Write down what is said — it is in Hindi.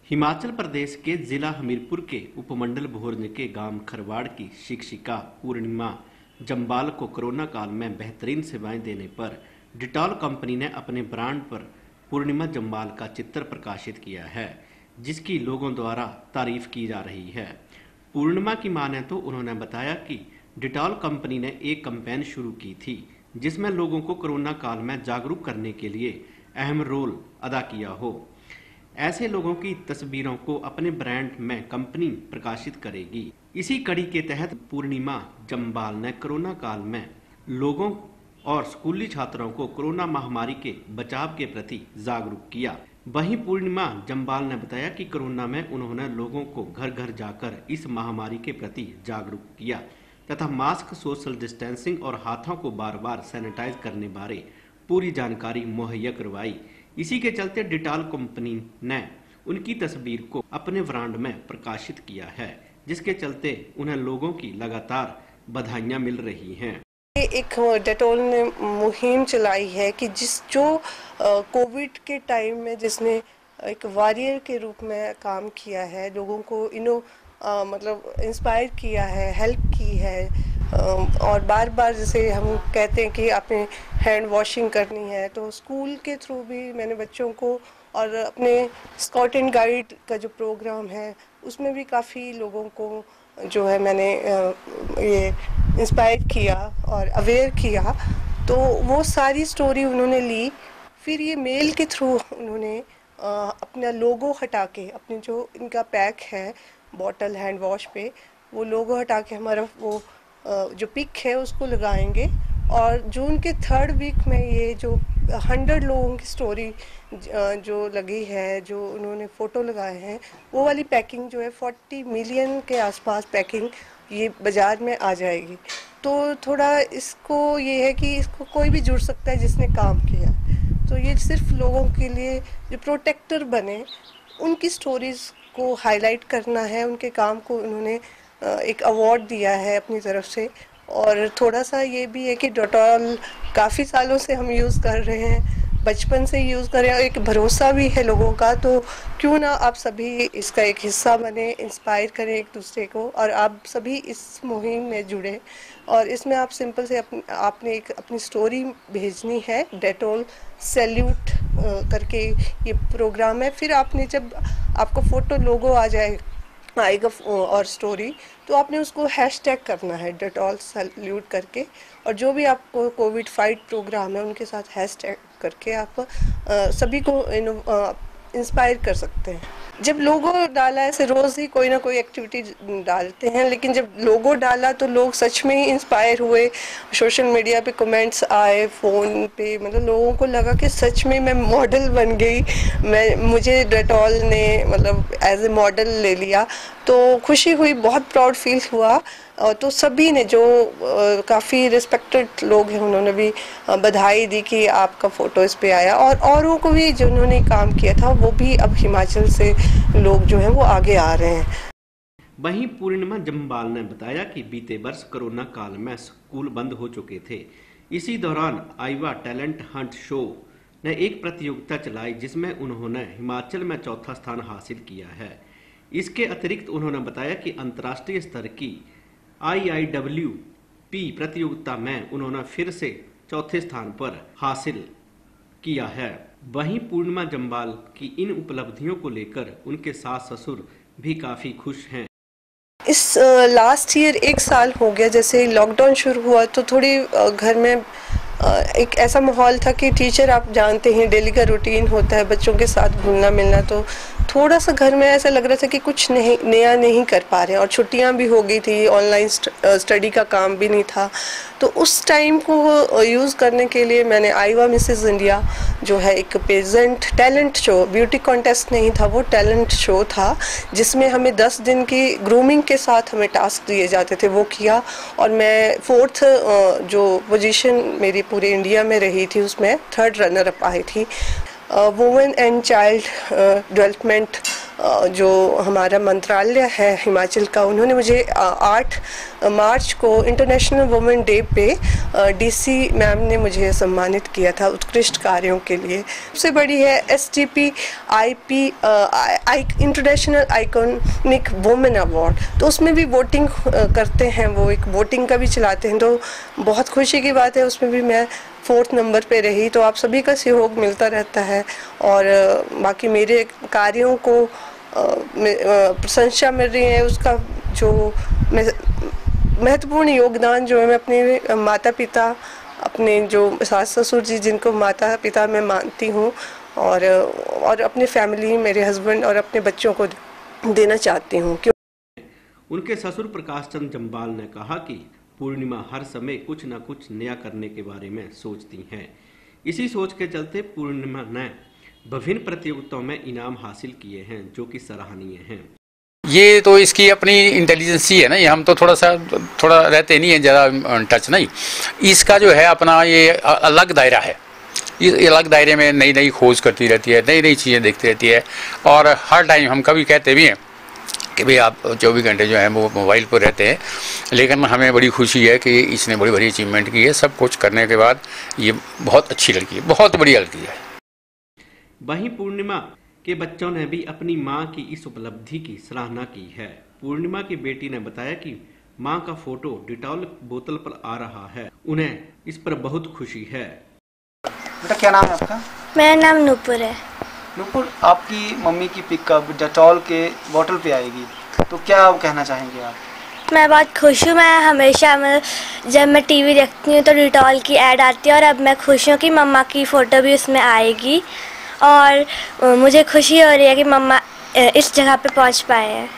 हिमाचल प्रदेश के जिला हमीरपुर के उपमंडल भोरंज के गांव खरवाड़ की शिक्षिका पूर्णिमा जम्बाल को कोरोना काल में बेहतरीन सेवाएं देने पर डिटॉल कंपनी ने अपने ब्रांड पर पूर्णिमा जम्बाल का चित्र प्रकाशित किया है, जिसकी लोगों द्वारा तारीफ की जा रही है। पूर्णिमा की माने तो उन्होंने बताया कि डिटॉल कंपनी ने एक कैंपेन शुरू की थी, जिसमें लोगों को कोरोना काल में जागरूक करने के लिए अहम रोल अदा किया हो। ऐसे लोगों की तस्वीरों को अपने ब्रांड में कंपनी प्रकाशित करेगी। इसी कड़ी के तहत पूर्णिमा जम्बाल ने कोरोना काल में लोगों और स्कूली छात्रों को कोरोना महामारी के बचाव के प्रति जागरूक किया। वहीं पूर्णिमा जम्बाल ने बताया कि कोरोना में उन्होंने लोगों को घर घर जाकर इस महामारी के प्रति जागरूक किया तथा मास्क, सोशल डिस्टेंसिंग और हाथों को बार बार सैनिटाइज करने बारे पूरी जानकारी मुहैया करवाई। इसी के चलते डिटॉल कंपनी ने उनकी तस्वीर को अपने ब्रांड में प्रकाशित किया है, जिसके चलते उन्हें लोगों की लगातार बधाइयां मिल रही हैं। एक डेटॉल ने मुहिम चलाई है कि जो कोविड के टाइम में जिसने एक वॉरियर के रूप में काम किया है, लोगों को मतलब इंस्पायर किया है, हेल्प की है, और बार बार जैसे हम कहते हैं कि आपने हैंड वॉशिंग करनी है, तो स्कूल के थ्रू भी मैंने बच्चों को और अपने स्काउट एंड गाइड का जो प्रोग्राम है उसमें भी काफ़ी लोगों को जो है मैंने ये इंस्पायर किया और अवेयर किया। तो वो सारी स्टोरी उन्होंने ली, फिर ये मेल के थ्रू उन्होंने अपना लोगो हटा के, अपने जो इनका पैक है बॉटल हैंड वॉश पे, वो लोगो हटा के हमारा वो जो पिक है उसको लगाएंगे। और जून के 3rd वीक में ये जो 100 लोगों की स्टोरी जो लगी है, जो उन्होंने फ़ोटो लगाए हैं, वो वाली पैकिंग जो है 40 मिलियन के आसपास पैकिंग ये बाज़ार में आ जाएगी। तो थोड़ा इसको ये है कि इसको कोई भी जुड़ सकता है जिसने काम किया। तो ये सिर्फ लोगों के लिए जो प्रोटेक्टर बने उनकी स्टोरीज़ को हाईलाइट करना है। उनके काम को उन्होंने एक अवार्ड दिया है अपनी तरफ से। और थोड़ा सा ये भी है कि डेटॉल काफ़ी सालों से हम यूज़ कर रहे हैं, बचपन से यूज़ कर रहे हैं, एक भरोसा भी है लोगों का। तो क्यों ना आप सभी इसका एक हिस्सा बने, इंस्पायर करें एक दूसरे को, और आप सभी इस मुहिम में जुड़े। और इसमें आप सिंपल से आपने एक अपनी स्टोरी भेजनी है, डेटॉल सैल्यूट करके ये प्रोग्राम है। फिर आपने जब आपको फ़ोटो लोगो आएगा और स्टोरी, तो आपने उसको हैशटैग करना है डेटॉल सैल्यूट करके, और जो भी आपको कोविड फाइट प्रोग्राम है उनके साथ हैशटैग करके आप सभी को इंस्पायर कर सकते हैं। जब लोगो डाला, ऐसे रोज़ ही कोई ना कोई एक्टिविटी डालते हैं, लेकिन जब लोगो डाला तो लोग सच में ही इंस्पायर हुए। सोशल मीडिया पे कमेंट्स आए, फ़ोन पे, मतलब लोगों को लगा कि सच में मैं मॉडल बन गई, मुझे डेटॉल ने मतलब एज ए मॉडल ले लिया। तो खुशी हुई, बहुत प्राउड फील हुआ। तो सभी ने जो काफ़ी रिस्पेक्टेड लोग हैं उन्होंने भी बधाई दी कि आपका फ़ोटो इस पे आया, और औरों को भी जिन्होंने काम किया था वो भी अब हिमाचल से लोग जो हैं वो आगे आ रहे हैं। वहीं पूर्णिमा जम्बाल ने बताया कि बीते वर्ष कोरोना काल में स्कूल बंद हो चुके थे। इसी दौरान आईवा टैलेंट हंट शो ने एक प्रतियोगिता चलाई, जिसमें उन्होंने हिमाचल में 4था स्थान हासिल किया है। इसके अतिरिक्त उन्होंने बताया कि अंतर्राष्ट्रीय स्तर की IIWP प्रतियोगिता में उन्होंने फिर से 4थे स्थान पर हासिल किया है। वहीं पूर्णिमा जम्बाल की इन उपलब्धियों को लेकर उनके सास ससुर भी काफी खुश हैं। इस लास्ट ईयर 1 साल हो गया जैसे लॉकडाउन शुरू हुआ, तो थोड़ी घर में एक ऐसा माहौल था कि टीचर, आप जानते हैं डेली का रूटीन होता है, बच्चों के साथ घुलना मिलना, तो थोड़ा सा घर में ऐसा लग रहा था कि कुछ नया नहीं कर पा रहे हैं। और छुट्टियां भी हो गई थी, ऑनलाइन स्टडी का काम भी नहीं था। तो उस टाइम को यूज़ करने के लिए मैंने आईवा मिसेस इंडिया जो है एक pageant talent show, beauty contest नहीं था, वो टैलेंट शो था, जिसमें हमें 10 दिन की ग्रूमिंग के साथ हमें टास्क दिए जाते थे, वो किया। और मैं 4th जो पोजीशन मेरी पूरे इंडिया में रही थी, उसमें 3rd रनर अप आई थी। वुमेन एंड चाइल्ड डेवलपमेंट जो हमारा मंत्रालय है हिमाचल का, उन्होंने मुझे 8 मार्च को इंटरनेशनल वुमेन डे पे डीसी मैम ने मुझे सम्मानित किया था उत्कृष्ट कार्यों के लिए। सबसे बड़ी है STP IP international iconic women award, तो उसमें भी वोटिंग करते हैं, वो एक वोटिंग का भी चलाते हैं, तो बहुत खुशी की बात है। उसमें भी मैं 4th नंबर पे रही, तो आप सभी का सहयोग मिलता रहता है और बाकी मेरे कार्यों को प्रशंसा मिल रही है। उसका जो महत्वपूर्ण योगदान जो है, मैं अपने माता पिता, अपने जो सास ससुर जी जिनको माता पिता मैं मानती हूँ, और अपने फैमिली, मेरे हस्बैंड और अपने बच्चों को देना चाहती हूँ। उनके ससुर प्रकाश चंद जम्बाल ने कहा कि पूर्णिमा हर समय कुछ न कुछ नया करने के बारे में सोचती हैं। इसी सोच के चलते पूर्णिमा ने विभिन्न प्रतियोगिताओं में इनाम हासिल किए हैं, जो कि सराहनीय हैं। ये तो इसकी अपनी इंटेलिजेंस ही है ना, ये हम तो थोड़ा रहते नहीं है ज़्यादा टच नहीं। इसका जो है अपना ये अलग दायरा है, इस अलग दायरे में नई नई खोज करती रहती है, नई नई चीज़ें देखती रहती है। और हर टाइम हम कभी कहते भी हैं कि भाई आप 24 घंटे जो है वो मोबाइल पर रहते हैं, लेकिन हमें बड़ी खुशी है कि इसने बड़ी बड़ी अचीवमेंट की है। सब कुछ करने के बाद ये बहुत अच्छी लड़की है, बहुत बढ़िया लड़की है। वहीं पूर्णिमा के बच्चों ने भी अपनी मां की इस उपलब्धि की सराहना की है। पूर्णिमा की बेटी ने बताया कि मां का फोटो डिटॉल बोतल पर आ रहा है, उन्हें इस पर बहुत खुशी है। बेटा क्या नाम है आपका? मेरा नाम नूपुर है। नूपुर, आपकी मम्मी की पिकअप डेटॉल के बोतल पे आएगी, तो क्या कहना चाहेंगे आप? मैं बहुत खुश हूँ। मैं हमेशा जब मैं टीवी देखती हूँ तो डिटॉल की ऐड आती है, और अब मैं खुश हूँ कि मम्मा की फ़ोटो भी उसमें आएगी, और मुझे खुशी हो रही है कि मम्मा इस जगह पे पहुँच पाए हैं।